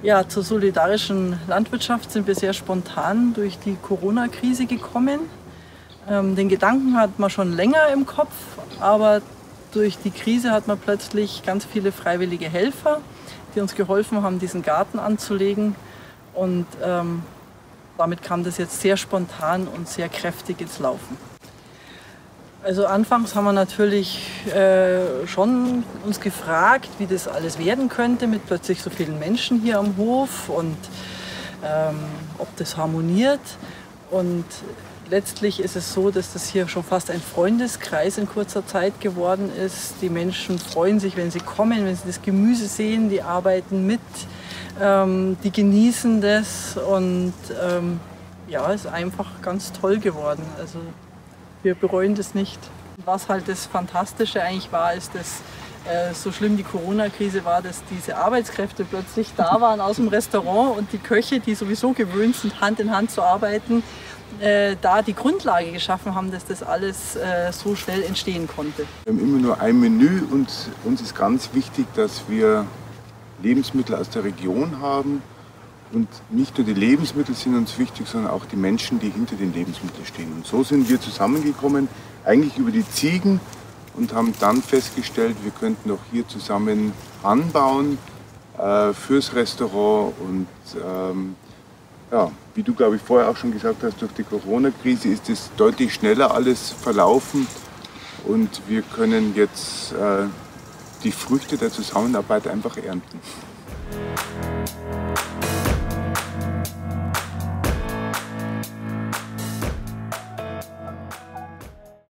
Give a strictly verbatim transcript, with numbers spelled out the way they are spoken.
Ja, zur solidarischen Landwirtschaft sind wir sehr spontan durch die Corona-Krise gekommen. Ähm, den Gedanken hat man schon länger im Kopf, aber durch die Krise hat man plötzlich ganz viele freiwillige Helfer, die uns geholfen haben, diesen Garten anzulegen. Und ähm, damit kam das jetzt sehr spontan und sehr kräftig ins Laufen. Also anfangs haben wir natürlich äh, schon uns gefragt, wie das alles werden könnte mit plötzlich so vielen Menschen hier am Hof und ähm, ob das harmoniert. Und letztlich ist es so, dass das hier schon fast ein Freundeskreis in kurzer Zeit geworden ist. Die Menschen freuen sich, wenn sie kommen, wenn sie das Gemüse sehen, die arbeiten mit, ähm, die genießen das und ähm, ja, es ist einfach ganz toll geworden. Also, wir bereuen das nicht. Was halt das Fantastische eigentlich war, ist, dass äh, so schlimm die Corona-Krise war, dass diese Arbeitskräfte plötzlich da waren aus dem Restaurant und die Köche, die sowieso gewöhnt sind, Hand in Hand zu arbeiten, äh, da die Grundlage geschaffen haben, dass das alles äh, so schnell entstehen konnte. Wir haben immer nur ein Menü und uns ist ganz wichtig, dass wir Lebensmittel aus der Region haben. Und nicht nur die Lebensmittel sind uns wichtig, sondern auch die Menschen, die hinter den Lebensmitteln stehen. Und so sind wir zusammengekommen, eigentlich über die Ziegen und haben dann festgestellt, wir könnten auch hier zusammen anbauen äh, fürs Restaurant. Und ähm, ja, wie du, glaube ich, vorher auch schon gesagt hast, durch die Corona-Krise ist es deutlich schneller alles verlaufen. Und wir können jetzt äh, die Früchte der Zusammenarbeit einfach ernten.